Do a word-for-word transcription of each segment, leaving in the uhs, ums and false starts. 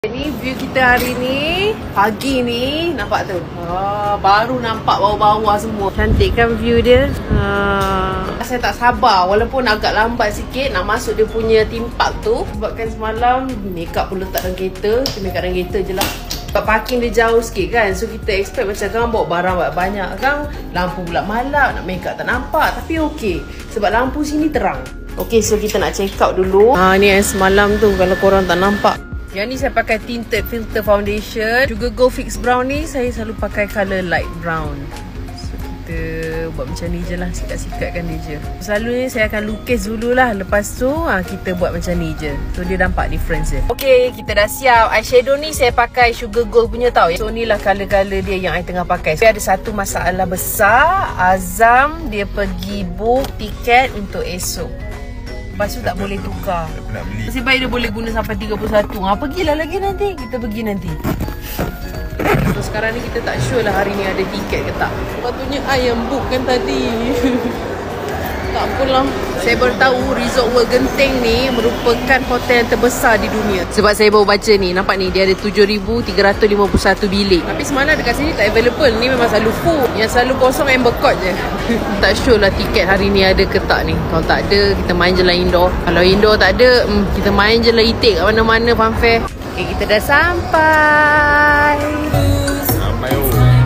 Ni view kita hari ni. Pagi ni nampak tu, ha, baru nampak bawah-bawah semua. Cantik kan view dia. ha. Saya tak sabar, walaupun agak lambat sikit nak masuk dia punya theme park tu. Sebabkan semalam makeup pun letak dalam kereta. Kita makeup dalam kereta je lah. Sebab parking dia jauh sikit kan, so kita expect macam kan bawa barang banyak kan. Lampu pula malap, nak makeup tak nampak. Tapi okey, sebab lampu sini terang. Okey, so kita nak check out dulu. Ha, ni yang semalam tu kalau korang tak nampak. Yang ni saya pakai tinted filter foundation. Juga Go Fix Brown ni saya selalu pakai colour light brown. So kita buat macam ni je lah, sikat-sikatkan dia je. Selalunya saya akan lukis dulu lah. Lepas tu ha, kita buat macam ni je. So dia nampak difference je. Okay, kita dah siap. Eyeshadow ni saya pakai Sugar Gold punya tau. So ni lah colour-colour dia yang I tengah pakai. So ada satu masalah besar. Azam dia pergi book tiket untuk esok. Lepas tu tak boleh tukar. Nak beli. Nasib baik dia boleh guna sampai tiga puluh satu. Ha, pergilah lagi nanti. Kita pergi nanti. So sekarang ni kita tak sure lah hari ni ada tiket ke tak. Sepatutnya I yang book kan tadi. Tak apalah. Saya baru tahu Resort World Genting ni merupakan hotel yang terbesar di dunia. Sebab saya baru baca ni, nampak ni dia ada tujuh ribu tiga ratus lima puluh satu bilik. Tapi semalam dekat sini tak available. Ni memang selalu full. Yang selalu kosong Amber Court je. Tak sure lah tiket hari ni ada ke tak ni. Kalau tak ada, kita main je lah indoor. Kalau indoor tak ada, hmm, kita main je lah itik kat mana-mana fun fair. Okay, kita dah sampai. Sampai oh.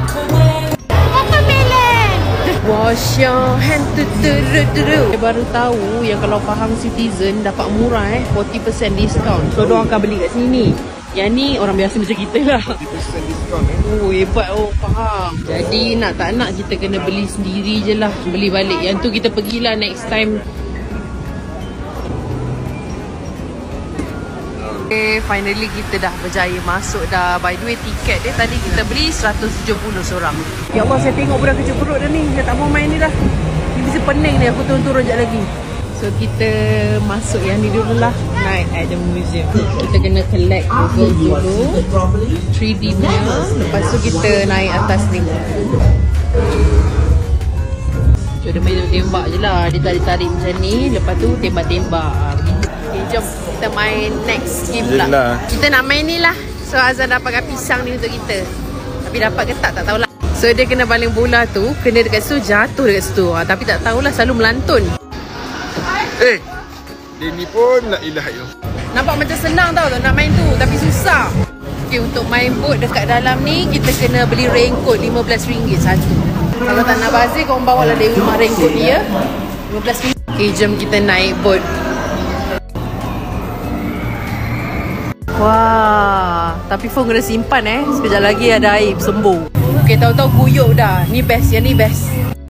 Wash your hand tu tu tu tu. Saya baru tahu yang kalau faham Citizen dapat murah eh, forty percent discount. So diorang akan beli kat sini. Yang ni orang biasa macam kita lah. forty percent discount eh. Oh hebat, oh faham. Jadi nak tak nak kita kena beli sendiri je lah. Beli balik. Yang tu kita pergilah next time. Okay, finally kita dah berjaya masuk dah. By the way, tiket dia tadi kita beli seratus tujuh puluh seorang. Ya Allah, saya tengok budak kecil perut dah ni. Dia tak mau main ni dah. Dia mesti pening ni. Aku turun-turun sekejap lagi. So kita masuk yang ni dulu lah. Night at the museum. Kita kena collect Google dulu, three D punya. Lepas tu kita naik atas ni. So dia main tembak je lah. Dia tarik-tarik macam ni. Lepas tu tembak-tembak. Okay, jom kita main next game pula. Yelah. Kita nak main ni lah. So Azan dah pakai pisang ni untuk kita. Tapi dapat ke tak, tak tahulah. So dia kena baling bola tu, kena dekat situ, jatuh dekat situ. ha, Tapi tak tahulah, selalu melantun. Eh, dia ni pun la ilaha illallah. Nampak macam senang tau tu nak main tu, tapi susah. Okay, untuk main boat dekat dalam ni, kita kena beli raincoat lima belas ringgit satu. Kalau tak nak bazir, korang bawa lah dari rumah raincoat dia, lima belas ringgit. Okay, jom kita naik boat. Wah, tapi phone kena simpan eh. Sekejap lagi ada air sembuh. Okay, tahu-tahu guyup dah. Ni best, yang ni best.